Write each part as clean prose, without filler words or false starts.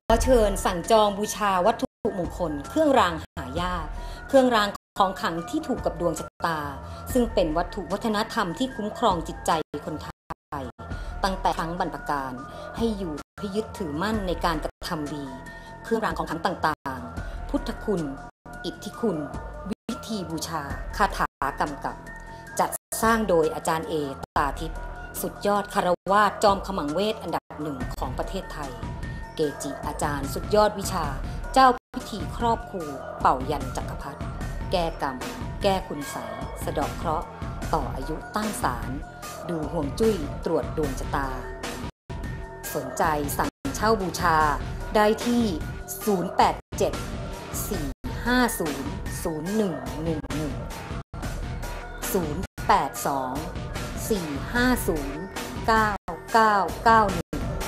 ขอเชิญสั่งจองบูชาวัตถุมงคลเครื่องรางหายากเครื่องรางของขลังที่ถูกกับดวงชะตาซึ่งเป็นวัตถุวัฒนธรรมที่คุ้มครองจิตใจคนไทยตั้งแต่ครั้งบรรพกาลให้อยู่ให้ยึดถือมั่นในการกระทำดีเครื่องรางของขลังต่างๆพุทธคุณอิทธิคุณวิธีบูชาคาถากำกับจัดสร้างโดยอาจารย์เอตาทิพย์สุดยอดคารวาสจอมขมังเวทอันดับหนึ่งของประเทศไทยเกจิอาจารย์สุดยอดวิชาเจ้าพิธีครอบครูเป่ายันจักรพรรดิแก้กรรมแก้คุณไสยสะเดาะเคราะห์ต่ออายุตั้งศาลดูห่วงจุ้ยตรวจดวงชะตาสนใจสั่งเช่าบูชาได้ที่087-450-0110 082-450-9991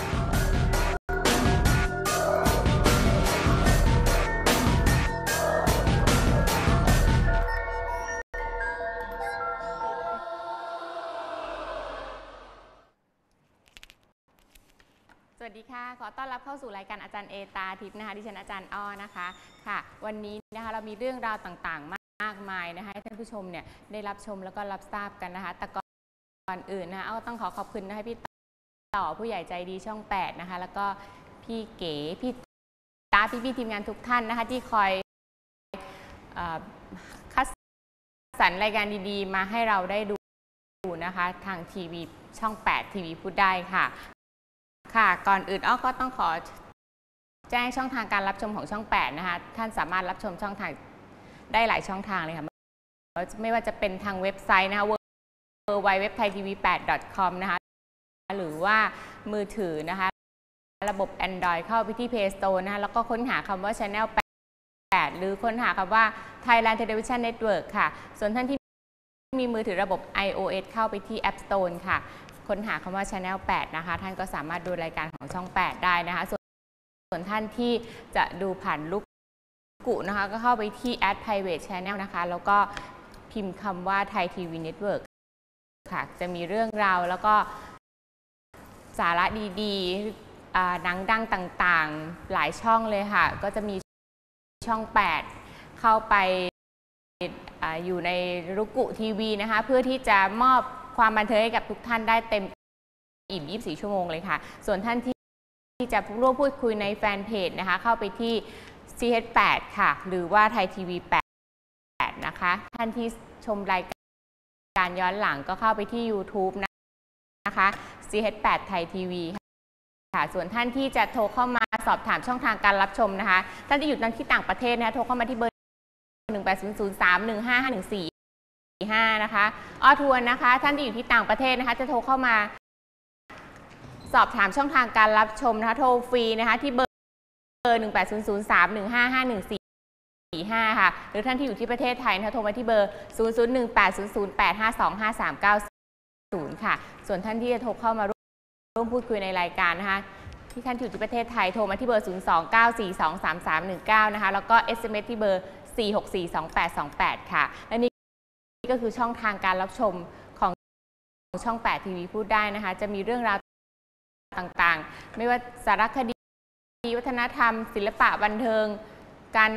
สวัสดีค่ะขอต้อนรับเข้าสู่รายการอาจารย์เอตาทิพย์นะคะดิฉันอาจารย์อ้อนะคะค่ะวันนี้นะคะเรามีเรื่องราวต่างๆมากมายนะคะให้ท่านผู้ชมเนี่ยได้รับชมแล้วก็รับทราบกันนะคะแต่ก่อนอื่นนะคะอ้อต้องขอบคุณนะคะพี่ต่อผู้ใหญ่ใจดีช่อง8นะคะแล้วก็พี่เก๋พี่ตาพี่ทีมงานทุกท่านนะคะที่คอยคัดสรรรายการดีๆมาให้เราได้ดูนะคะทางทีวีช่อง8ทีวีพูดได้ค่ะค่ะก่อนอื่นอ้อก็ต้องขอแจ้งช่องทางการรับชมของช่อง8นะคะท่านสามารถรับชมช่องทางได้หลายช่องทางเลยค่ะไม่ว่าจะเป็นทางเว็บไซต์นะคะ www.thaitv8.com นะคะหรือว่ามือถือนะคะระบบ Android เข้าไปที่ Play Store นะคะแล้วก็ค้นหาคำว่า Channel 8หรือค้นหาคำว่า Thailand Television Network ค่ะส่วนท่านที่มีมือถือระบบ iOS เข้าไปที่ App Store ค่ะค้นหาคำว่า Channel 8นะคะท่านก็สามารถดูรายการของช่อง8ได้นะคะส่วนท่านที่จะดูผ่านลูกกุนะคะก็เข้าไปที่ Add Private Channel นะคะแล้วก็พิมพ์คำว่า Thai TV Network ค่ะจะมีเรื่องราวแล้วก็สาระดีๆหนังดังต่างๆหลายช่องเลยค่ะก็จะมีช่อง8เข้าไปอยู่ในลูกกุทีวีนะคะเพื่อที่จะมอบความบันเทิงให้กับทุกท่านได้เต็มอิ่ม24ชั่วโมงเลยค่ะส่วนท่านที่จะร่วมพูดคุยในแฟนเพจนะคะเข้าไปที่ CH8 ค่ะหรือว่าไทยทีวี8นะคะท่านที่ชมรายการย้อนหลังก็เข้าไปที่ YouTube นะคะ CH8 ไทยทีวีค่ะส่วนท่านที่จะโทรเข้ามาสอบถามช่องทางการรับชมนะคะท่านที่อยู่ที่ต่างประเทศนะคะโทรเข้ามาที่เบอร์1800315514นะคะอ้อทวนนะคะท่านที่อยู่ที่ต่างประเทศนะคะจะโทรเข้ามาสอบถามช่องทางการรับชมนะคะโทรฟรีนะคะที่เบอร์1800315514ค่ะหรือท่านที่อยู่ที่ประเทศไทยนะคะโทรมาที่เบอร์001800852530ค่ะส่วนท่านที่จะโทรเข้ามาร่วมพูดคุยในรายการนะคะที่ท่านอยู่ที่ประเทศไทยโทรมาที่เบอร์029423319นะคะแล้วก็ SMS ที่เบอร์4642828ค่ะและนี่ก็คือช่องทางการรับชมของช่อง8ทีวีพูดได้นะคะจะมีเรื่องราวต่างๆไม่ว่าสารคดีวัฒนธรรมศิลปะบันเทิงการ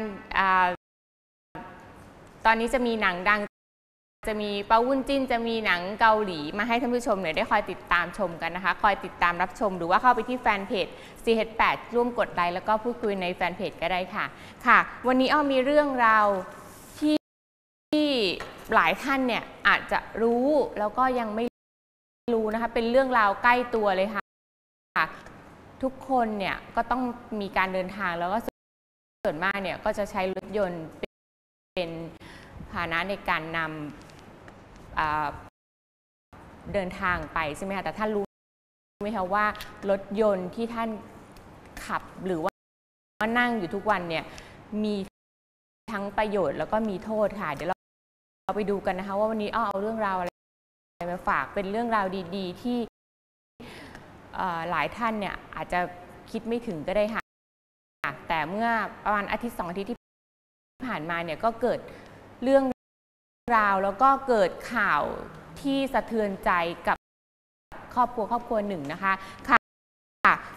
ตอนนี้จะมีหนังดังจะมีเปาวุ้นจิ้นจะมีหนังเกาหลีมาให้ท่านผู้ชมเนี่ยได้คอยติดตามชมกันนะคะคอยติดตามรับชมหรือว่าเข้าไปที่แฟนเพจ CH8 ร่วมกดไลค์แล้วก็พูดคุยในแฟนเพจก็ได้ค่ะค่ะวันนี้อ้อมีเรื่องราวที่หลายท่านเนี่ยอาจจะรู้แล้วก็ยังไม่รู้นะคะเป็นเรื่องราวใกล้ตัวเลยค่ะทุกคนเนี่ยก็ต้องมีการเดินทางแล้วก็ส่วนมากเนี่ยก็จะใช้รถยนต์เป็นพาหนะในการนำเดินทางไปใช่ไหมคะแต่ท่านรู้ไหมคะว่ารถยนต์ที่ท่านขับหรือว่านั่งอยู่ทุกวันเนี่ยมีทั้งประโยชน์แล้วก็มีโทษค่ะเดี๋ยวเราไปดูกันนะคะว่าวันนี้เอาเรื่องราวอะไรมาฝากเป็นเรื่องราวดีๆที่หลายท่านเนี่ยอาจจะคิดไม่ถึงก็ได้ค่ะแต่เมื่อประมาณอาทิตย์2 อาทิตย์ที่ผ่านมาเนี่ยก็เกิดเรื่องราวแล้วก็เกิดข่าวที่สะเทือนใจกับครอบครัวหนึ่งนะคะค่ะ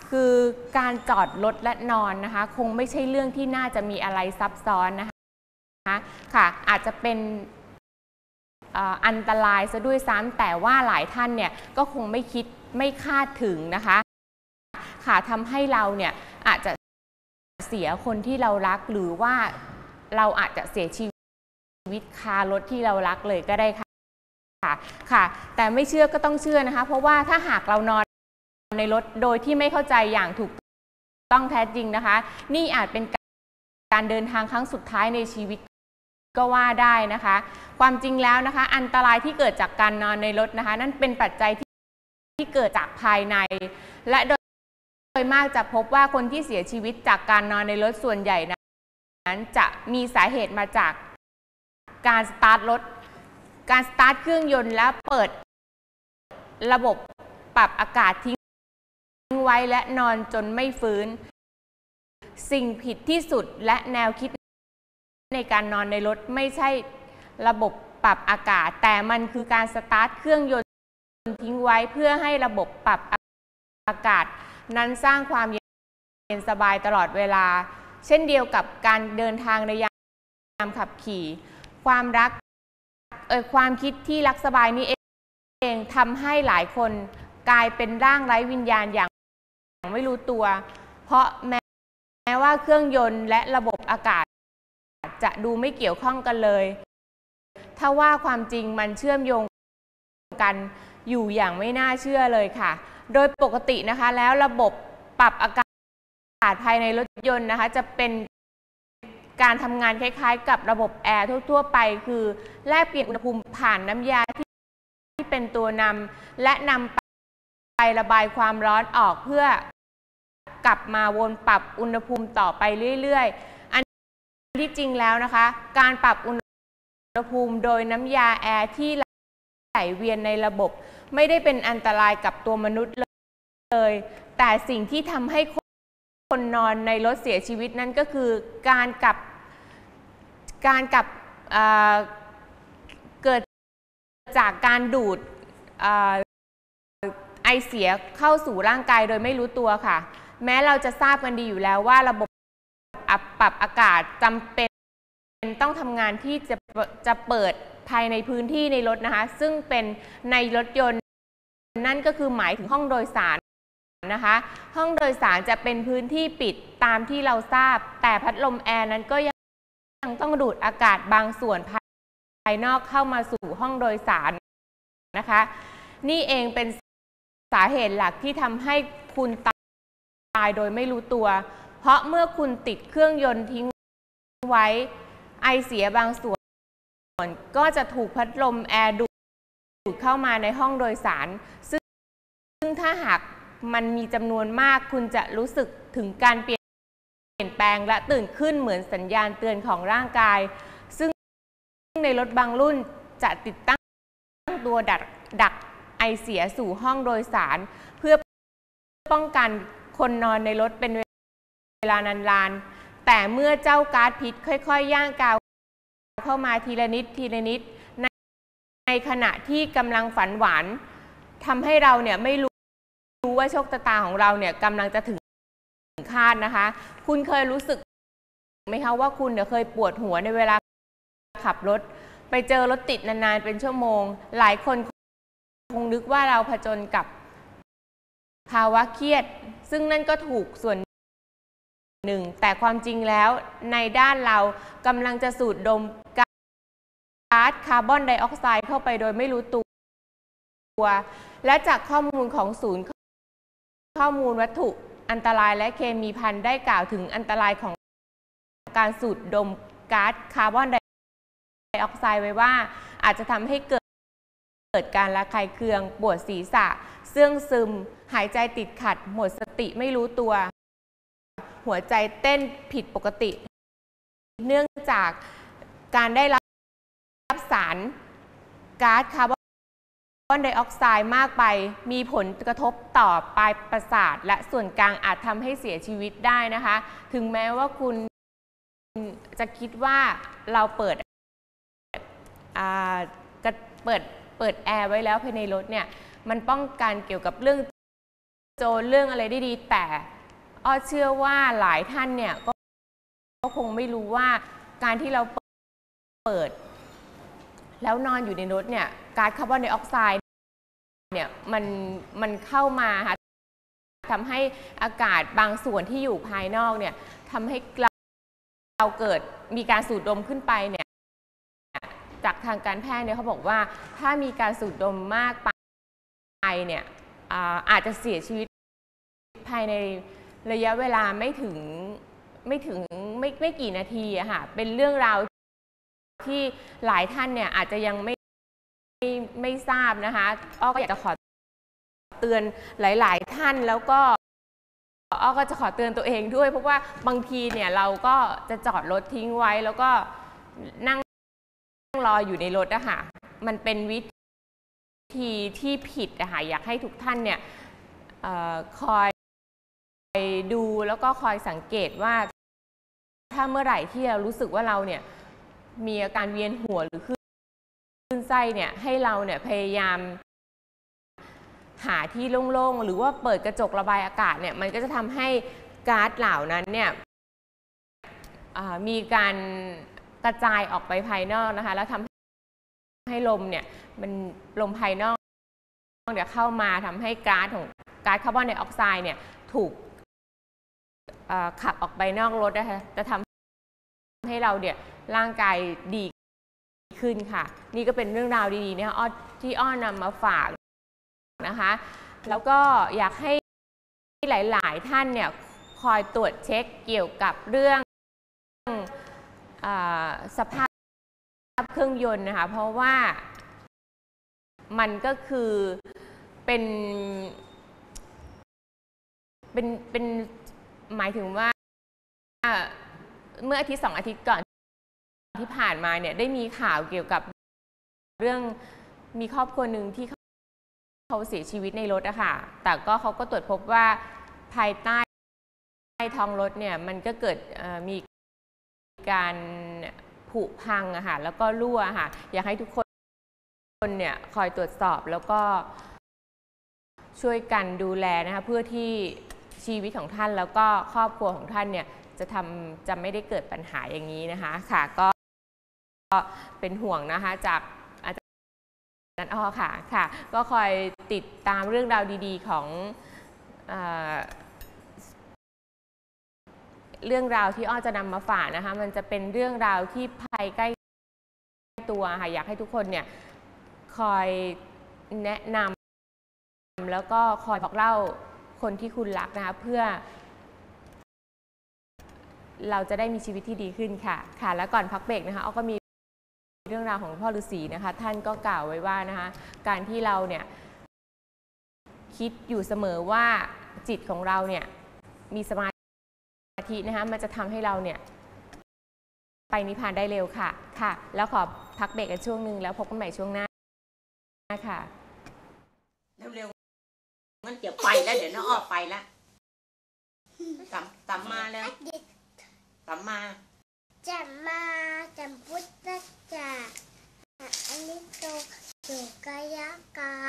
คือการจอดรถและนอนนะคะคงไม่ใช่เรื่องที่น่าจะมีอะไรซับซ้อนนะคะค่ะอาจจะเป็นอันตรายซะด้วยซ้ำแต่ว่าหลายท่านเนี่ยก็คงไม่คาดถึงนะคะค่ะทำให้เราเนี่ยอาจจะเสียคนที่เรารักหรือว่าเราอาจจะเสียชีวิตคารถที่เรารักเลยก็ได้ค่ะแต่ไม่เชื่อก็ต้องเชื่อนะคะเพราะว่าถ้าหากเรานอนในรถโดยที่ไม่เข้าใจอย่างถูกต้องแท้จริงนะคะนี่อาจเป็นการเดินทางครั้งสุดท้ายในชีวิตก็ว่าได้นะคะความจริงแล้วนะคะอันตรายที่เกิดจากการนอนในรถนะคะนั่นเป็นปัจจัยที่เกิดจากภายในและโดยมากจะพบว่าคนที่เสียชีวิตจากการนอนในรถส่วนใหญ่นั้นจะมีสาเหตุมาจากการสตาร์ทรถการสตาร์ทเครื่องยนต์แล้วเปิดระบบปรับอากาศทิ้งไว้และนอนจนไม่ฟื้นสิ่งผิดที่สุดและแนวคิดในการนอนในรถไม่ใช่ระบบปรับอากาศแต่มันคือการสตาร์ทเครื่องยนต์ทิ้งไว้เพื่อให้ระบบปรับอากาศนั้นสร้างความเย็นสบายตลอดเวลาเช่นเดียวกับการเดินทางในยามขับขี่ความคิดที่รักสบายนี้เองทำให้หลายคนกลายเป็นร่างไร้วิญญาณอย่างไม่รู้ตัวเพราะแม้ว่าเครื่องยนต์และระบบอากาศจะดูไม่เกี่ยวข้องกันเลยถ้าว่าความจริงมันเชื่อมโยงกันอยู่อย่างไม่น่าเชื่อเลยค่ะโดยปกตินะคะแล้วระบบปรับอากาศภายในรถยนต์นะคะจะเป็นการทำงานคล้ายๆกับระบบแอร์ทั่วๆไปคือแลกเปลี่ยนอุณหภูมิผ่านน้ำยาที่เป็นตัวนำและนำไประบายความร้อนออกเพื่อกลับมาวนปรับอุณหภูมิต่อไปเรื่อยๆอันที่จริงแล้วนะคะการปรับอุณหภูมิโดยน้ำยาแอร์ที่ไหลเวียนในระบบไม่ได้เป็นอันตรายกับตัวมนุษย์เลยแต่สิ่งที่ทำให้คนนอนในรถเสียชีวิตนั่นก็คือการเกิดจากการดูดไอเสียเข้าสู่ร่างกายโดยไม่รู้ตัวค่ะแม้เราจะทราบกันดีอยู่แล้วว่าระบบปรับอากาศจำเป็นต้องทำงานที่จะเปิดภายในพื้นที่ในรถนะคะซึ่งเป็นในรถยนต์นั่นก็คือหมายถึงห้องโดยสารนะคะห้องโดยสารจะเป็นพื้นที่ปิดตามที่เราทราบแต่พัดลมแอร์นั้นก็ยังต้องดูดอากาศบางส่วนภายนอกเข้ามาสู่ห้องโดยสารนะคะนี่เองเป็นสาเหตุหลักที่ทำให้คุณตายโดยไม่รู้ตัวเพราะเมื่อคุณติดเครื่องยนต์ทิ้งไว้ไอเสียบางส่วนก็จะถูกพัดลมแอร์ดูดเข้ามาในห้องโดยสารซึ่งถ้าหากมันมีจำนวนมากคุณจะรู้สึกถึงการเปลี่ยนแปลงและตื่นขึ้นเหมือนสัญญาณเตือนของร่างกายซึ่งในรถบางรุ่นจะติดตั้งตัวดักไอเสียสู่ห้องโดยสารเพื่อป้องกันคนนอนในรถเป็นเวลานานๆแต่เมื่อเจ้าก๊าซพิษค่อยๆย่างกาวเข้ามาทีละนิดในขณะที่กำลังฝันหวานทำให้เราเนี่ยไม่รู้ว่าโชคชะตาของเราเนี่ยกำลังจะถึงคาดนะคะคุณเคยรู้สึกไหมคะว่าคุณเนี่ยเคยปวดหัวในเวลาขับรถไปเจอรถติดนานๆเป็นชั่วโมงหลายคนคงนึกว่าเราผจญกับภาวะเครียดซึ่งนั่นก็ถูกส่วนหนึ่งแต่ความจริงแล้วในด้านเรากำลังจะสูดดมก๊าซคาร์บอนไดออกไซด์เข้าไปโดยไม่รู้ตัวและจากข้อมูลของศูนย์ข้อมูลวัตถุอันตรายและเคมีภัณฑ์ได้กล่าวถึงอันตรายของการสูดดมก๊าซคาร์บอนไดออกไซด์ไว้ว่าอาจจะทำให้เกิดการระคายเคืองปวดศีรษะเสื่องซึมหายใจติดขัดหมดสติไม่รู้ตัวหัวใจเต้นผิดปกติเนื่องจากการได้รับสารก๊าซคาร์บอนไดออกไซด์มากไปมีผลกระทบต่อปลายประสาทและส่วนกลางอาจทำให้เสียชีวิตได้นะคะถึงแม้ว่าคุณจะคิดว่าเราเปิดแอร์ไว้แล้วภายในรถเนี่ยมันป้องกันเกี่ยวกับเรื่องโจรเรื่องอะไรได้ดีแต่อ้อเชื่อว่าหลายท่านเนี่ยก็คงไม่รู้ว่าการที่เราเปิดแล้วนอนอยู่ในรถเนี่ยก๊าซคาร์บอนไดออกไซด์เนี่ยมันเข้ามาค่ะทำให้อากาศบางส่วนที่อยู่ภายนอกเนี่ยทำให้เราเกิดมีการสูดดมขึ้นไปเนี่ยจากทางการแพทย์เนี่ยเขาบอกว่าถ้ามีการสูดดมมากไปเนี่ยอาจจะเสียชีวิตภายในระยะเวลาไม่กี่นาทีอะค่ะเป็นเรื่องราวที่หลายท่านเนี่ยอาจจะยังไม่ทราบนะคะอ้อก็อยากจะขอเตือนหลายๆท่านแล้วก็อ้อก็จะขอเตือนตัวเองด้วยเพราะว่าบางทีเนี่ยเราก็จะจอดรถทิ้งไว้แล้วก็นั่งรออยู่ในรถอะค่ะมันเป็นวิธีที่ผิดอะค่ะอยากให้ทุกท่านเนี่ยคอยดูแล้วก็คอยสังเกตว่าถ้าเมื่อไหร่ที่เรารู้สึกว่าเราเนี่ยมีอาการเวียนหัวหรือคลื่นไส้เนี่ยให้เราเนี่ยพยายามหาที่โล่งๆหรือว่าเปิดกระจกระบายอากาศเนี่ยมันก็จะทำให้ก๊าซเหล่านั้นเนี่ยมีการกระจายออกไปภายนอกนะคะแล้วทำให้ลมเนี่ยมันลมภายนอกเดี๋ยวเข้ามาทำให้ก๊าซคาร์บอนไดออกไซด์เนี่ยถูกขับออกไปนอกรถนะคะจะทำให้เราเนี่ยร่างกายดีขึ้นค่ะนี่ก็เป็นเรื่องราวดีๆเนี่ยที่อ้อนำมาฝากนะคะแล้วก็อยากให้หลายๆท่านเนี่ยคอยตรวจเช็คเกี่ยวกับเรื่องสภาพเครื่องยนต์นะคะเพราะว่ามันก็คือเป็นหมายถึงว่าเมื่ออาทิตย์2 อาทิตย์ก่อนที่ผ่านมาเนี่ยได้มีข่าวเกี่ยวกับเรื่องมีครอบครัวหนึ่งที่เขาเสียชีวิตในรถอะค่ะแต่ก็เขาก็ตรวจพบว่าภายใต้ท้องรถเนี่ยมันก็เกิดมีการผุพังอะค่ะแล้วก็รั่วค่ะอยากให้ทุกคนเนี่ยคอยตรวจสอบแล้วก็ช่วยกันดูแลนะคะเพื่อที่ชีวิตของท่านแล้วก็ครอบครัวของท่านเนี่ยจะไม่ได้เกิดปัญหาอย่างนี้นะคะค่ะก็เป็นห่วงนะคะจากอาจารย์อ้อค่ะก็คอยติดตามเรื่องราวดีๆของเรื่องราวที่อ้อจะนำมาฝากนะคะมันจะเป็นเรื่องราวที่ภัยใกล้ตัวค่ะอยากให้ทุกคนเนี่ยคอยแนะนำแล้วก็คอยบอกเล่าคนที่คุณรักนะคะเพื่อเราจะได้มีชีวิตที่ดีขึ้นค่ะแล้วก่อนพักเบรกนะคะอ้อก็มีเรื่องราวของพ่อฤาษีนะคะท่านก็กล่าวไว้ว่านะคะการที่เราเนี่ยคิดอยู่เสมอว่าจิตของเราเนี่ยมีสมาธินะคะมันจะทำให้เราเนี่ยไปนิพพานได้เร็วค่ะแล้วขอพักเบรกกันช่วงนึงแล้วพบกันใหม่ช่วงหน้าค่ะเร็วๆงั้นจะไปแล้วเดี๋ยวน้าอ้อไปแล้วตามมาแล้วตามมาจะมาจำพุทธจ่าอันนี้โตสุกายกา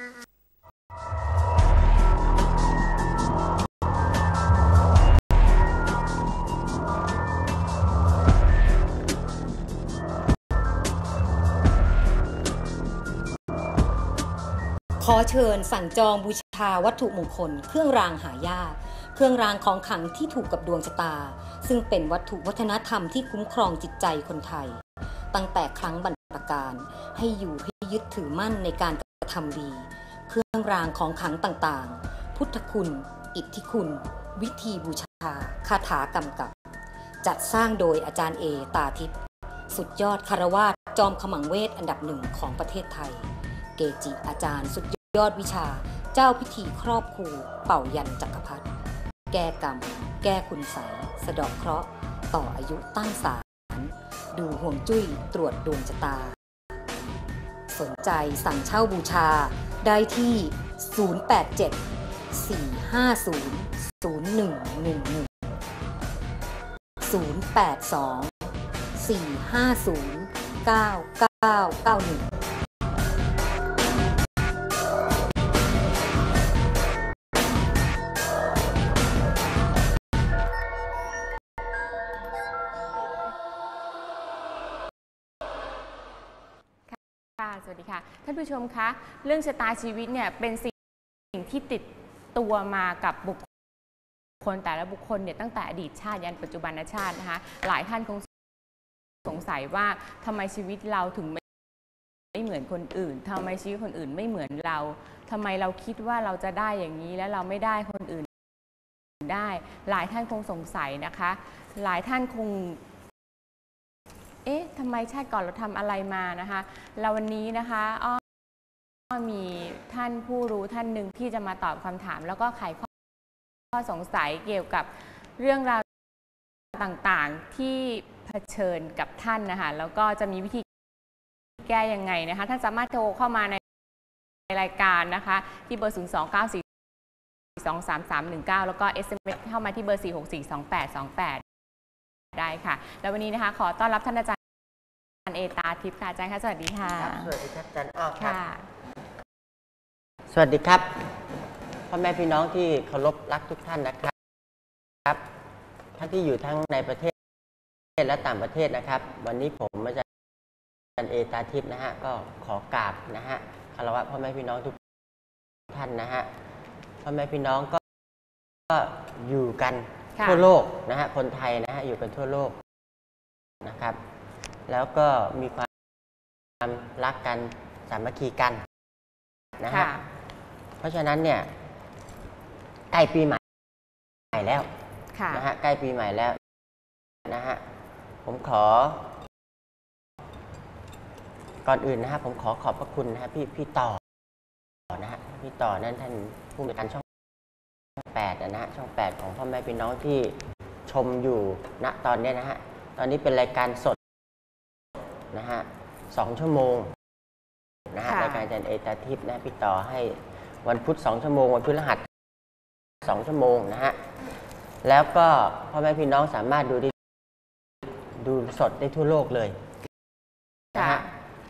ขอเชิญสั่งจองบูชาวัตถุมงคลเครื่องรางหายากเครื่องรางของขลังที่ถูกกับดวงชะตาซึ่งเป็นวัตถุวัฒนธรรมที่คุ้มครองจิตใจคนไทยตั้งแต่ครั้งบรรพกาลให้อยู่ให้ยึดถือมั่นในการกระทำดีเครื่องรางของขลังต่างๆพุทธคุณอิทธิคุณวิธีบูชาคาถากำกับจัดสร้างโดยอาจารย์เอตาทิพย์สุดยอดคารวาสจอมขมังเวทอันดับหนึ่งของประเทศไทยเกจิอาจารย์สุดยอดวิชาเจ้าพิธีครอบครูเป่ายันจักรพรรดิแก้กรรมแก้คุณไสยสะเดาะเคราะห์ต่ออายุตั้งศาลดูห่วงจุ้ยตรวจดวงชะตาสนใจสั่งเช่าบูชาได้ที่087 450 1111 082 450 9991 สวัสดีค่ะท่านผู้ชมคะเรื่องชะตาชีวิตเนี่ยเป็นสิ่งที่ติดตัวมากับบุคคลแต่ละบุคคลเนี่ยตั้งแต่อดีตชาติยันปัจจุบันชาตินะคะหลายท่านคงสงสัยว่าทำไมชีวิตเราถึงไม่เหมือนคนอื่นทำไมชีวิตคนอื่นไม่เหมือนเราทำไมเราคิดว่าเราจะได้อย่างนี้แล้วเราไม่ได้คนอื่นได้หลายท่านคงสงสัยนะคะหลายท่านคงทำไมชาติก่อนเราทำอะไรมานะคะแล้ววันนี้นะคะมีท่านผู้รู้ท่านหนึ่งที่จะมาตอบคำถามแล้วก็ไขข้อสงสัยเกี่ยวกับเรื่องราวต่างๆที่เผชิญกับท่านนะคะแล้วก็จะมีวิธีแก้ยังไงนะคะท่านสามารถโทรเข้ามาในรายการนะคะที่เบอร์ 029423319 แล้วก็ SMS เข้ามาที่เบอร์ 4642828 ได้ค่ะแล้ววันนี้นะคะขอต้อนรับท่านอาจารย์เอตาทิพย์ค่ะอาจารย์คะสวัสดีค่ะสวัสดีครับอาจารย์อ้อครับค่ะสวัสดีครับพ่อแม่พี่น้องที่เคารพรักทุกท่านนะครับท่านที่อยู่ทั้งในประเทศและต่างประเทศนะครับวันนี้ผมอาจารย์เอตาทิพย์นะฮะก็ขอกราบนะฮะคารวะพ่อแม่พี่น้องทุกท่านนะฮะพ่อแม่พี่น้องก็อยู่กันทั่วโลกนะฮะคนไทยนะฮะอยู่กันทั่วโลกนะครับแล้วก็มีความรักกันสามัคคีกันนะฮะเพราะฉะนั้นเนี่ยใกล้ปีใหม่แล้วนะฮะใกล้ปีใหม่แล้วนะฮะผมขอก่อนอื่นนะฮะผมขอบพระคุณนะฮะพี่ต่อนะฮะพี่ต่อนั่นท่านผู้บริการช่อง8นะฮะช่อง8ของพ่อแม่พี่น้องที่ชมอยู่ณตอนนี้นะฮะตอนนี้เป็นรายการสดนะฮะ2 ชั่วโมงนะฮะรายการอาจารย์เอตาทิพย์นะพี่ต่อให้วันพุธ2 ชั่วโมงวันพฤหัส2 ชั่วโมงนะฮะแล้วก็พ่อแม่พี่น้องสามารถดูสดได้ทั่วโลกเลยนะฮะ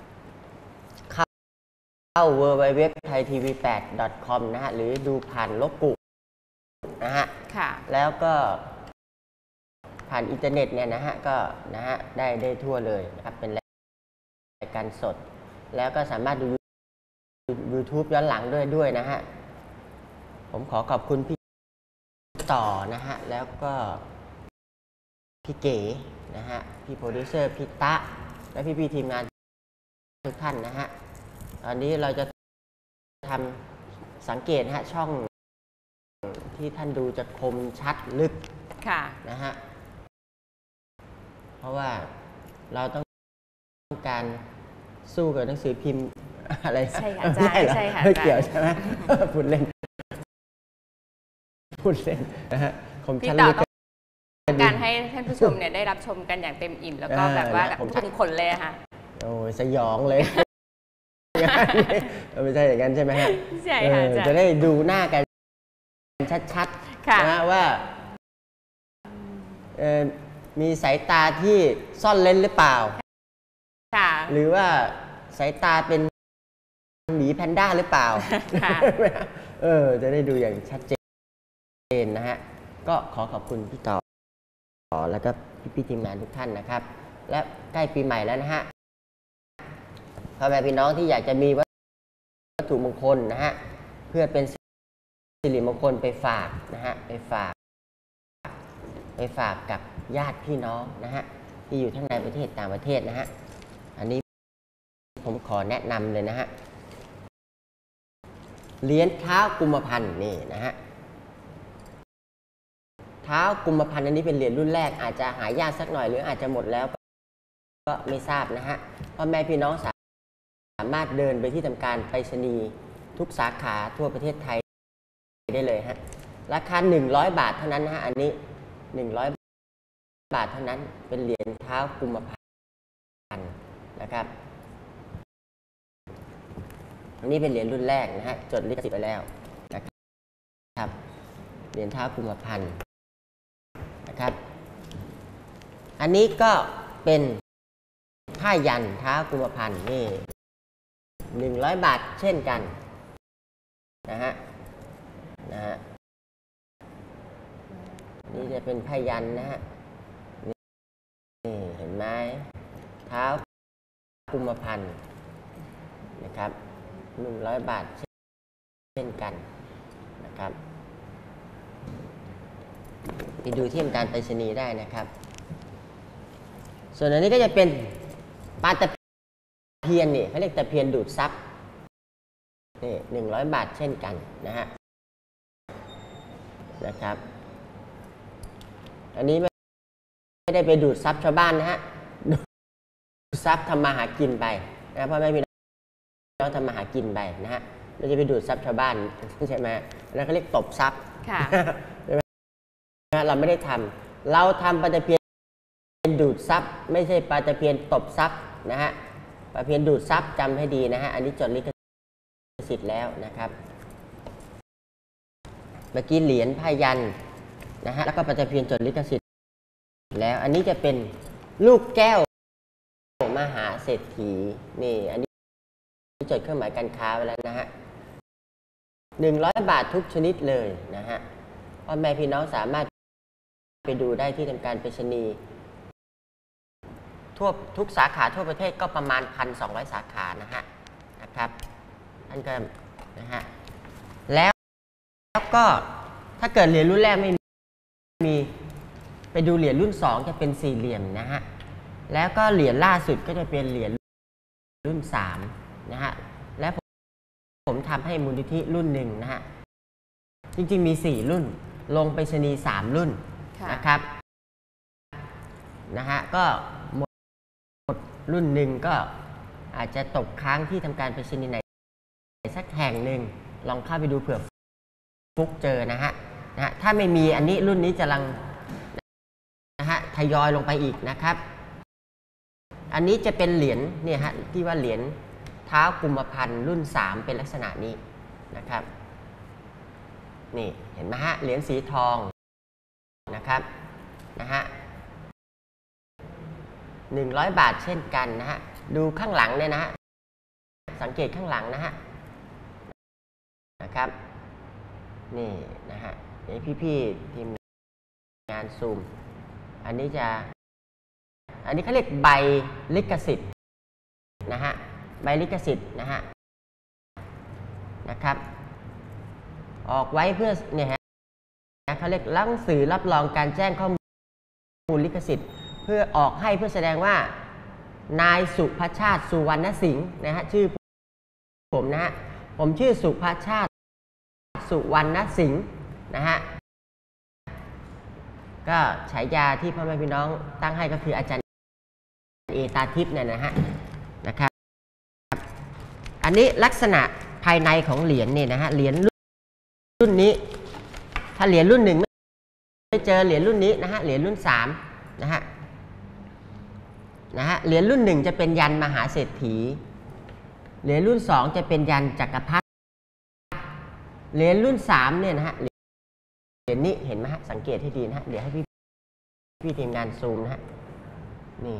เข้า www.thaitv8.com นะฮะหรือดูผ่านลบกุนะฮะแล้วก็ผ่านอินเทอร์เน็ตเนี่ยนะฮะก็นะฮะได้ทั่วเลยนะครับเป็นรายการสดแล้วก็สามารถดู YouTube ย้อนหลังด้วยนะฮะผมขอบคุณพี่ต่อนะฮะแล้วก็พี่เก๋นะฮะพี่โปรดิวเซอร์พี่ตะและพี่ทีมงานทุกท่านนะฮะตอนนี้เราจะทำสังเกตนะฮะช่องที่ท่านดูจะคมชัดลึกนะฮะเพราะว่าเราต้องการสู้กับหนังสือพิมพ์อะไรใช่ค่ะอาจารย์ใช่ค่ะไม่เกี่ยวใช่ไหมพูดเล่นนะฮะคมชัดลึกการให้ท่านผู้ชมเนี่ยได้รับชมกันอย่างเต็มอิ่มแล้วก็แบบว่าทุกคนเลยค่ะโอ้ยสยองเลยไม่ใช่อย่างนั้นใช่ไหมฮะใช่ค่ะจะได้ดูหน้ากันชัดๆนะว่ามีสายตาที่ซ่อนเล่นหรือเปล่าหรือว่าสายตาเป็นหมีแพนด้าหรือเปล่าจะได้ดูอย่างชัดเจนนะฮะก็ขอบคุณพี่ต่อแล้วก็พี่ทีมงานทุกท่านนะครับและใกล้ปีใหม่แล้วนะฮะพ่อแม่พี่น้องที่อยากจะมีวัตถุมงคลนะฮะเพื่อเป็นสิริมงคลไปฝากนะฮะไปฝากกับญาติพี่น้องนะฮะที่อยู่ทั้งในประเทศต่างประเทศนะฮะอันนี้ผมขอแนะนำเลยนะฮะเหรียญเท้ากุมพันธ์นี่นะฮะเท้ากุมพันธ์อันนี้เป็นเหรียญรุ่นแรกอาจจะหายากสักหน่อยหรืออาจจะหมดแล้วก็ไม่ทราบนะฮะพ่อแม่พี่น้องสามารถเดินไปที่ทำการไปรษณีย์ทุกสาขาทั่วประเทศไทยได้เลยฮะราคา100 บาทเท่านั้นนะฮะอันนี้100 บาทเท่านั้นเป็นเหรียญเท้ากุมพันธ์นะครับอันนี้เป็นเหรียญรุ่นแรกนะฮะจดลิขสิทธิ์ไปแล้วนะครับเหรียญเท้ากุมพันธ์นะครับอันนี้ก็เป็นผ้ายันเท้ากุมพันธ์นี่100 บาทเช่นกันนะฮะนี่จะเป็นผ้ายันนะฮะนี่เห็นไหมเท้ากุมพันธ์ 100 บาทเช่นกันนะครับไปดูที่ทำการไปรษณีย์ได้นะครับส่วนอันนี้ก็จะเป็นปลาตะเพียนนี่เขาเรียกตะเพียนดูดซับนี่100 บาทเช่นกันนะครับอันนี้ไม่ได้ไปดูดซับชาวบ้านนะฮะดูดซับทำมาหากินไปนะพ่อแม่พี่น้องทำมาหากินไปนะฮะไม่ได้ไปดูดซับชาวบ้านใช่ไหมนั่นเขาเรียกตบซับเราไม่ได้ทำเราทำปลาตะเพียนดูดซับไม่ใช่ปลาตะเพียนตบซับนะฮะปลาตะเพียนดูดซับจำให้ดีนะฮะอันนี้จดลิขสิทธิ์แล้วนะครับเมื่อกี้เหรียญพายัญนะฮะแล้วก็ปลาตะเพียนจดลิขสิทธิ์แล้วอันนี้จะเป็นลูกแก้วมหาเศรษฐีนี่อันนี้จดเครื่องหมายการค้าไว้แล้วนะฮะ100 บาททุกชนิดเลยนะฮะพ่อแม่พี่น้องสามารถไปดูได้ที่ทำการไปรษณีย์ทั่วทุกสาขาทั่วประเทศก็ประมาณ 1,200 สาขานะครับท่านก็นะฮะแล้วก็ถ้าเกิดเหรียญรุ่นแรกไม่มีไปดูเหรียญรุ่น2จะเป็นสี่เหลี่ยมนะฮะแล้วก็เหรียญล่าสุดก็จะเป็นเหรียญรุ่น3นะฮะและผมทำให้มูลนิธิรุ่นหนึ่งนะฮะจริงๆมี4รุ่นลงไปรษณีย์3รุ่นนะครับนะฮะก็หมดรุ่นหนึ่งก็อาจจะตกค้างที่ทำการไปรษณีย์ไหนสักแห่งหนึ่งลองเข้าไปดูเผื่อฟุกเจอนะฮะถ้าไม่มีอันนี้รุ่นนี้จะลังนะฮะทยอยลงไปอีกนะครับอันนี้จะเป็นเหรียญเนี่ยฮะที่ว่าเหรียญเท้ากุมพันธ์รุ่น3เป็นลักษณะนี้นะครับนี่เห็นไหมฮะเหรียญสีทองนะครับนะฮะ100 บาทเช่นกันนะฮะดูข้างหลังเนี่ยนะฮะสังเกตข้างหลังนะฮะนะครับนี่นะฮะพี่ๆทีมงานซูมอันนี้เขาเรียกใบลิขสิทธิ์นะฮะใบลิขสิทธิ์นะครับออกไว้เพื่อเนี่ยฮะเขาเรียกหนังสือรับรองการแจ้งข้อมูลลิขสิทธิ์เพื่อออกให้เพื่อแสดงว่านายสุภชาติสุวรรณสิงห์นะฮะชื่อผมนะฮะผมชื่อสุภชาติสุวรรณสิงห์นะฮะก็ฉายาที่พ่อแม่พี่น้องตั้งให้ก็คืออาจารย์เอตาทิพย์เนี่ยนะครับอันนี้ลักษณะภายในของเหรียญเนี่ยนะฮะเหรียญรุ่นนี้ถ้าเหรียญรุ่น1ไม่เจอเหรียญรุ่นนี้นะฮะเหรียญรุ่น3นะฮะเหรียญรุ่น1จะเป็นยันมหาเศรษฐีเหรียญรุ่น2จะเป็นยันจักรพรรดิเหรียญรุ่น3เนี่ยนะฮะเหรียญนี้เห็นไหมฮะสังเกตให้ดีนะฮะเดี๋ยวให้พี่ทีมงานซูมนะฮะนี่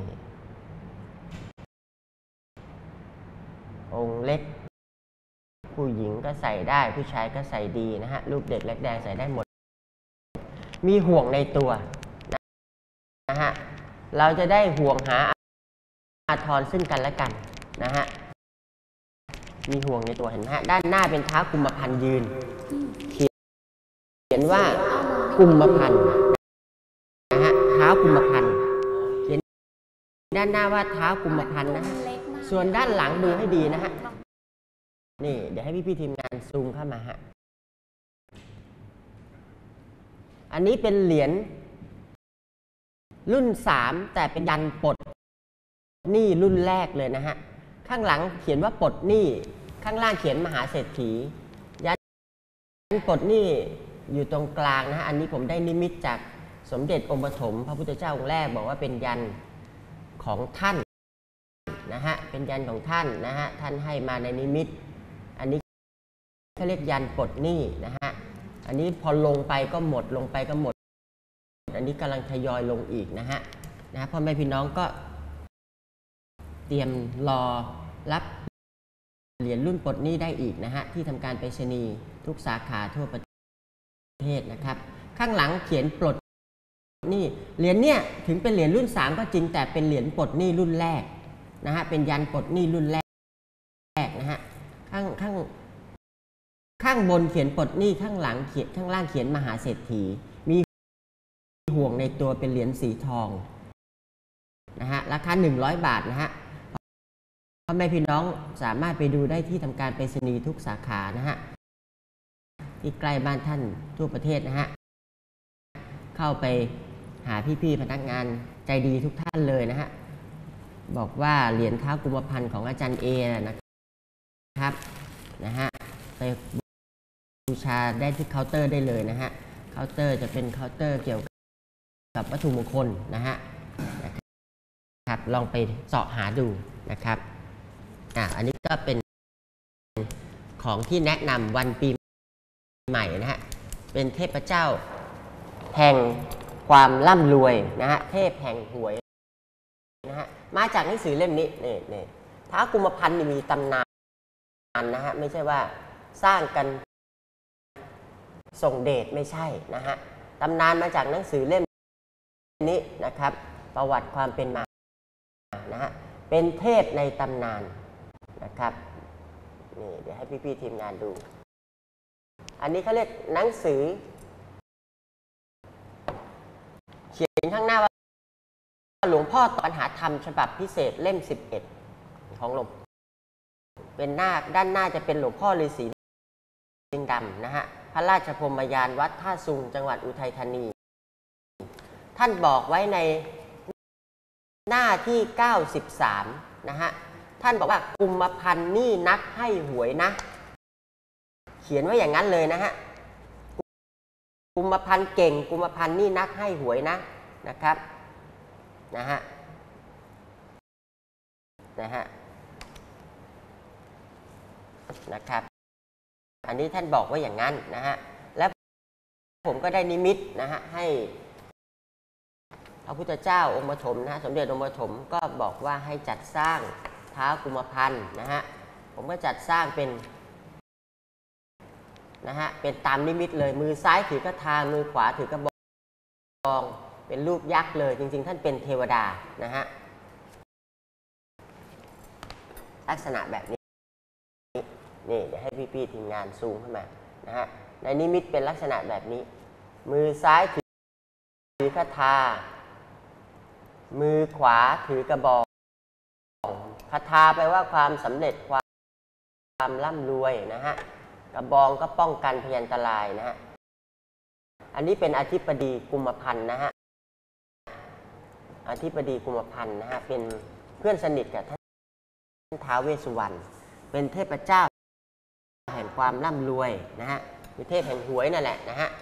องค์เล็กผู้หญิงก็ใส่ได้ผู้ชายก็ใส่ดีนะฮะลูกเด็กเล็กแดงใส่ได้หมดมีห่วงในตัวนะฮะเราจะได้ห่วงหาอาทรซึ่งกันและกันนะฮะมีห่วงในตัวเห็นไหมฮะด้านหน้าเป็นเท้ากุมพันธ์ยืนเขียนว่ากุมพันธ์นะฮะเท้ากุมพันธ์เขียนด้านหน้าว่าเท้ากุมพันธ์นะฮะส่วนด้านหลังดูให้ดีนะฮะนี่เดี๋ยวให้พี่ทีมงานซูมเข้ามาฮะอันนี้เป็นเหรียญรุ่น3แต่เป็นยันปลดหนี้รุ่นแรกเลยนะฮะข้างหลังเขียนว่าปลดหนี้ข้างล่างเขียนมหาเศรษฐียันปลดหนี้อยู่ตรงกลางนะฮะอันนี้ผมได้นิมิตจากสมเด็จองค์ปฐมพระพุทธเจ้าองค์แรกบอกว่าเป็นยันของท่านนะฮะเป็นยันของท่านนะฮะท่านให้มาในนิมิตอันนี้เขาเรียกยันปลดหนี้นะฮะอันนี้พอลงไปก็หมดลงไปก็หมดอันนี้กำลังทยอยลงอีกนะฮะพ่อแม่พี่น้องก็เตรียมรอรับเหรียญรุ่นปลดหนี้ได้อีกนะฮะที่ทำการไปรษณีย์ทุกสาขาทั่วประเทศนะครับข้างหลังเขียนปลดหนี้เหรียญเนี่ยถึงเป็นเหรียญรุ่น3ก็จริงแต่เป็นเหรียญปลดหนี้รุ่นแรกนะฮะเป็นยันปลดหนี้รุ่นแรกนะฮะข้างางบนเขียนปลดหนี้ข้างหลังเขียนข้างล่างเขียนมหาเศรษฐีมีห่วงในตัวเป็นเหรียญสีทองนะฮะราคา100 บาทนะฮะพ่อแม่พี่น้องสามารถไปดูได้ที่ทำการไปรษณีย์ทุกสาขานะฮะที่ใกล้บ้านท่านทั่วประเทศนะฮะเข้าไปหาพี่ๆพนักงานใจดีทุกท่านเลยนะฮะบอกว่าเหรียญเท้ากุมพันธ์ของอาจารย์เอนะครับนะฮะไปบูชาได้ที่เคาน์เตอร์ได้เลยนะฮะเคาน์เตอร์จะเป็นเคาน์เตอร์เกี่ยวกับวัตถุมงคลนะฮะครับลองไปเสาะหาดูนะครับอันนี้ก็เป็นของที่แนะนำวันปีใหม่นะฮะเป็นเทพเจ้าแห่งความร่ำรวยนะฮะเทพแห่งหวยนะฮะมาจากหนังสือเล่มนี้นี่ท้าวกุมพันธ์มีตำนานนะฮะไม่ใช่ว่าสร้างกันส่งเดชไม่ใช่นะฮะตำนานมาจากหนังสือเล่มนี้นะครับประวัติความเป็นมานะฮะเป็นเทพในตำนานนะครับนี่เดี๋ยวให้พี่ๆทีมงานดูอันนี้เขาเรียกหนังสือเขียนข้างหน้าว่าหลวงพ่อตอบปัญหาธรรมฉบับพิเศษเล่ม11ของหลวงเป็นหน้าด้านหน้าจะเป็นหลวงพ่อฤาษีลิงดำนะฮะพระราชพรหมยานวัดท่าซุงจังหวัดอุทัยธานีท่านบอกไว้ในหน้าที่93นะฮะท่านบอกว่ากุมพันธ์นี่นักให้หวยนะเขียนไว้อย่างนั้นเลยนะฮะกุมพันธ์เก่งกุมพันธ์นี่นักให้หวยนะครับนะฮะนะครับอันนี้ท่านบอกว่าอย่างนั้นนะฮะแล้วผมก็ได้นิมิตนะฮะให้พระพุทธเจ้าองค์ปฐมนะฮะสมเด็จองค์ปฐมก็บอกว่าให้จัดสร้างท้าวกุมพันธ์นะฮะผมก็จัดสร้างเป็นนะฮะเป็นตามนิมิตเลยมือซ้ายถือกระทามือขวาถือกระบองเป็นรูปยักษ์เลยจริงๆท่านเป็นเทวดานะฮะลักษณะแบบนี้นี่เดี๋ยวให้พี่ๆทีมงานซูมเข้ามานะฮะในนิมิตเป็นลักษณะแบบนี้มือซ้ายถือกระทามือขวาถือกระบองคาถาแปลว่าความสำเร็จความร่ำรวยนะฮะกระบองก็ป้องกันพยันตรายนะฮะอันนี้เป็นอธิบดีกุมพันธ์นะฮะอธิบดีกุมพันธ์นะฮะเป็นเพื่อนสนิทกับท่านท้าวเวสสุวรรณเป็นเทพเจ้าแห่งความร่ำรวยนะฮะคือเทพแห่งหวยนั่นแหละนะฮะ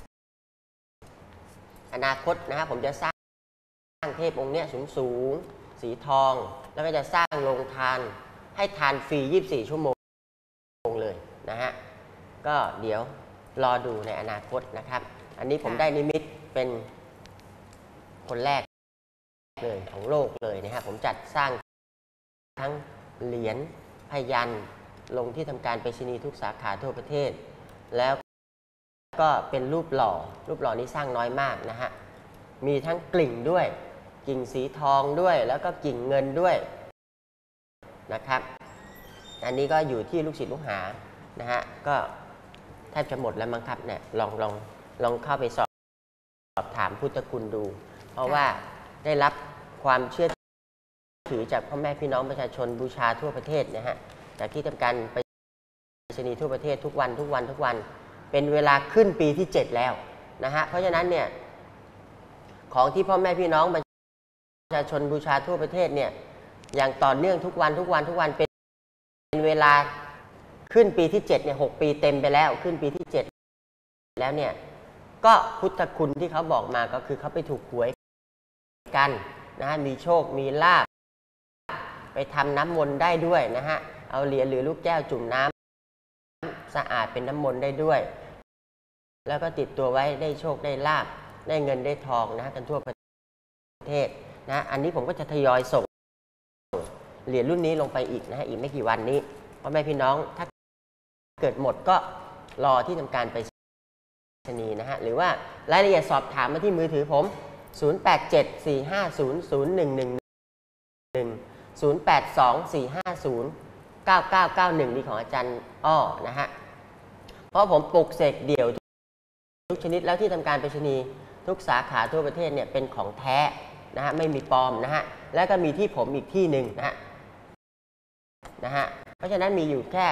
อนาคตนะฮะผมจะสร้างเทพองค์เนี้ยสูงสีทองแล้วก็จะสร้างโรงทานให้ทานฟรี24 ชั่วโมงเลยนะฮะก็เดี๋ยวรอดูในอนาคตนะครับอันนี้ผมได้นิมิตเป็นคนแรกเลยของโลกเลยนะฮะผมจัดสร้างทั้งเหรียญพยัญชนะลงที่ทำการไปรษณีย์ทุกสาขาทั่วประเทศแล้วก็เป็นรูปหล่อนี้สร้างน้อยมากนะฮะมีทั้งกิ่งด้วยกิ่งสีทองด้วยแล้วก็กิ่งเงินด้วยนะครับอันนี้ก็อยู่ที่ลูกศิษย์ลูกหานะฮะก็แทบจะหมดแล้วมั้งครับเนี่ยลองเข้าไปสอบถามพุทธคุณดูเพราะว่าได้รับความเชื่อถือจากพ่อแม่พี่น้องประชาชนบูชาทั่วประเทศนะฮะจากที่ทำการไปรษณีย์ทั่วประเทศทุกวันเป็นเวลาขึ้นปีที่7แล้วนะฮะเพราะฉะนั้นเนี่ยของที่พ่อแม่พี่น้องประชาชนบูชาทั่วประเทศเนี่ยอย่างต่อเนื่องทุกวันเป็นเวลาขึ้นปีที่7เนี่ย6 ปีเต็มไปแล้วขึ้นปีที่7แล้วเนี่ยก็พุทธคุณที่เขาบอกมาก็คือเขาไปถูกหวยกันนะฮะมีโชคมีลาภไปทำน้ำมนต์ได้ด้วยนะฮะเอาเหรียญหรือลูกแก้วจุ่มน้ำสะอาดเป็นน้ำมนต์ได้ด้วยแล้วก็ติดตัวไว้ได้โชคได้ลาภได้เงินได้ทองนะฮะกันทั่วประเทศนะอันนี้ผมก็จะทยอยส่งเหรียญรุ่นนี้ลงไปอีกนะฮะอีกไม่กี่วันนี้พ่อแม่พี่น้องถ้าเกิดหมดก็รอที่ทำการไปรษณีย์นะฮะหรือว่ารายละเอียดสอบถามมาที่มือถือผม0874500111 0824509991นี่ของอาจารย์อ้อนะฮะเพราะผมปลุกเสกเดี่ยวทุกชนิดแล้วที่ทำการไปรษณีย์ทุกสาขาทั่วประเทศเนี่ยเป็นของแท้นะฮะไม่มีปลอมนะฮะแล้วก็มีที่ผมอีกที่หนึ่งนะฮะเพราะฉะนั้นมีอยู่แค่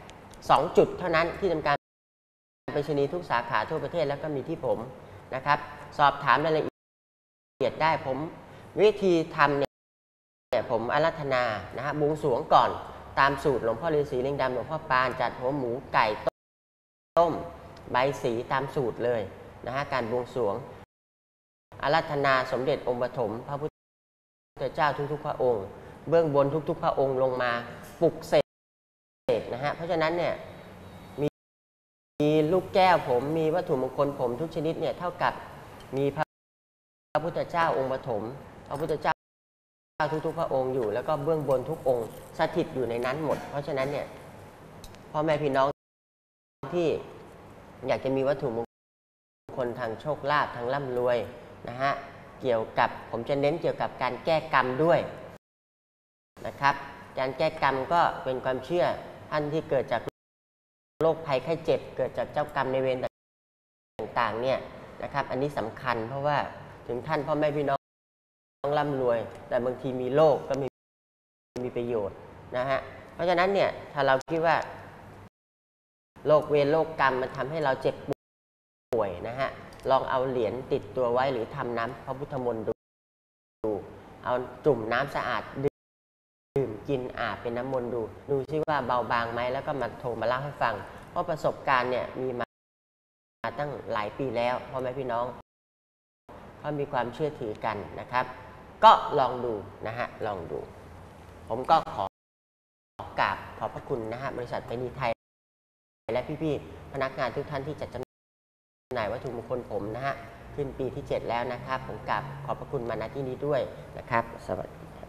2 จุดเท่านั้นที่ทำการไปรษณีย์ทุกสาขาทั่วประเทศแล้วก็มีที่ผมนะครับสอบถามรายละเอียดได้ผมวิธีทำเนี่ยผมอาราธนานะฮะบวงสรวงก่อนตามสูตรหลวงพ่อฤาษีลิงดำหลวงพ่อปานจัดหัวหมูไก่ต้มใบสีตามสูตรเลยนะฮะการบวงสรวงอาราธนาสมเด็จองค์ปฐมพระพุทธเจ้าทุกๆพระองค์เบื้องบนทุกๆพระองค์ลงมาปลุกเสกนะฮะเพราะฉะนั้นเนี่ยมีลูกแก้วผมมีวัตถุมงคลผมทุกชนิดเนี่ยเท่ากับมีพระพุทธเจ้าองค์ปฐมพระพุทธเจ้าทุกๆพระองค์อยู่แล้วก็เบื้องบนทุกองค์สถิตอยู่ในนั้นหมดเพราะฉะนั้นเนี่ยพ่อแม่พี่น้องที่อยากจะมีวัตถุมงคลทางโชคลาภทางร่ำรวยนะฮะเกี่ยวกับผมจะเน้นเกี่ยวกับการแก้กรรมด้วยนะครับการแก้กรรมก็เป็นความเชื่อท่านที่เกิดจากโรคภัยไข้เจ็บเกิดจากเจ้ากรรมในเวรต่างๆเนี่ยนะครับอันนี้สำคัญเพราะว่าถึงท่านพ่อแม่พี่น้องร่ำรวยแต่บางทีมีโรคก็มีประโยชน์นะฮะเพราะฉะนั้นเนี่ยถ้าเราคิดว่าโรคเวรโรคกรรมมันทำให้เราเจ็บป่วยนะฮะลองเอาเหรียญติดตัวไว้หรือทำน้ำพระพุทธมนต์ดูเอาจุ่มน้ำสะอาดดื่มกินอาบเป็นน้ำมนต์ดูซิว่าเบาบางไหมแล้วก็มาโทรมาเล่าให้ฟังเพราะประสบการณ์เนี่ยมีมาตั้งหลายปีแล้วพ่อแม่พี่น้องเขามีความเชื่อถือกันนะครับก็ลองดูนะฮะลองดูผมก็ขอกราบขอบพระคุณนะฮะบริษัทไปรษณีย์ไทยและพี่ๆพนักงานทุกท่านที่จัดจำหน่ายวัตถุมงคลผมนะฮะขึ้นปีที่7แล้วนะครับผมกราบขอบพระคุณมาณที่นี้ด้วยนะครับสวัสดีครับ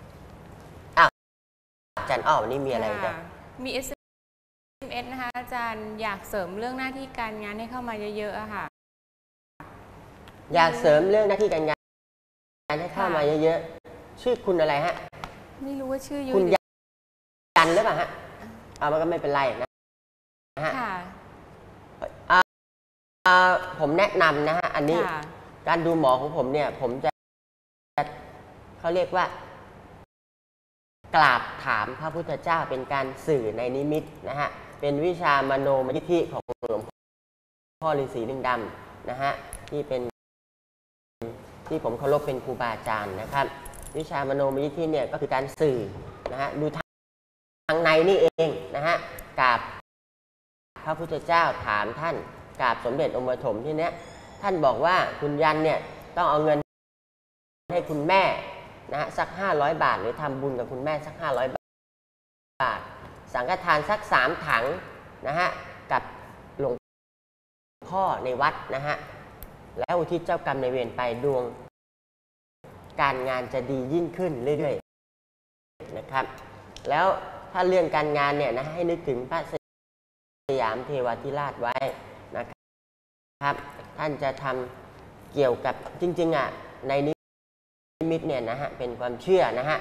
อาจารย์อ้อวันนี้มีอะไรครับมี SMS นะคะอาจารย์อยากเสริมเรื่องหน้าที่การงานให้เข้ามาเยอะๆอะค่ะอยากเสริมเรื่องหน้าที่การงานให้เข้ามาเยอะๆชื่อคุณอะไรฮะไม่รู้ว่าชื่อคุณยันหรือเปล่าฮะมันก็ไม่เป็นไรนะฮะผมแนะนำนะฮะอันนี้การดูหมอของผมเนี่ยผมจะเขาเรียกว่ากราบถามพระพุทธเจ้าเป็นการสื่อในนิมิตนะฮะเป็นวิชามโนมยิทธิของหลวงพ่อฤาษีลิงดำนะฮะที่ผมเคารพเป็นครูบาอาจารย์นะครับวิชามโนมยิทธิเนี่ยก็คือการสื่อนะฮะดูทางในนี่เองนะฮะกราบพระพุทธเจ้าถามท่านกราบสมเด็จองค์ปฐมที่เนี้ยท่านบอกว่าคุณยันเนี่ยต้องเอาเงินให้คุณแม่นะฮะสัก500 บาทหรือทำบุญกับคุณแม่สัก500 บาทสังฆทานสัก3 ถังนะฮะกับหลวงพ่อในวัดนะฮะแล้วอุทิศเจ้ากรรมในเวรไปดวงการงานจะดียิ่งขึ้นเรื่อยๆนะครับแล้วถ้าเรื่องการงานเนี่ยนะให้นึกถึงพระสยามเทวาธิราชไว้นะครับท่านจะทำเกี่ยวกับจริงๆในนิมิตเนี่ยนะฮะเป็นความเชื่อนะฮะ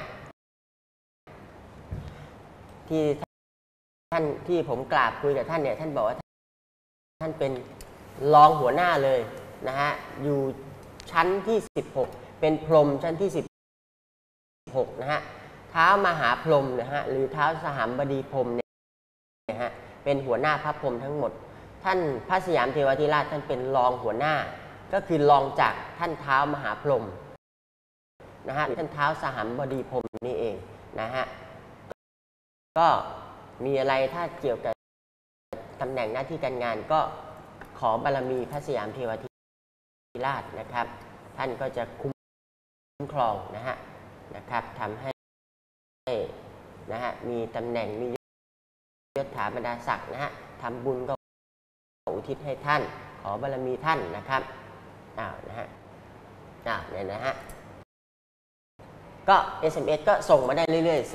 ที่ท่านที่ผมกราบคุยกับท่านเนี่ยท่านบอกว่าท่านเป็นรองหัวหน้าเลยนะฮะอยู่ชั้นที่16เป็นพรหมชั้นที่16นะฮะเท้ามหาพรหมนะฮะหรือเท้าสหัมบดีพรหมเนี่ยฮะเป็นหัวหน้าพระพรหมทั้งหมดท่านพระสยามเทวาธิราชท่านเป็นรองหัวหน้าก็คือรองจากท่านเท้ามหาพรหมนะฮะท่านเท้าสหัมบดีพรหมนี่เองนะฮะก็มีอะไรถ้าเกี่ยวกับตำแหน่งหน้าที่การงานก็ขอบารมีพระสยามเทวาธิราชนะครับท่านก็จะคุ้มครองนะครับทำให้นะฮะมีตำแหน่งมียศถาบรรดาศักดิ์นะฮะทำบุญก็อุทิศให้ท่านขอบารมีท่านนะครับนะฮะเนี่ยนะฮะก็ SMS ก็ส่งมาได้เรื่อยๆ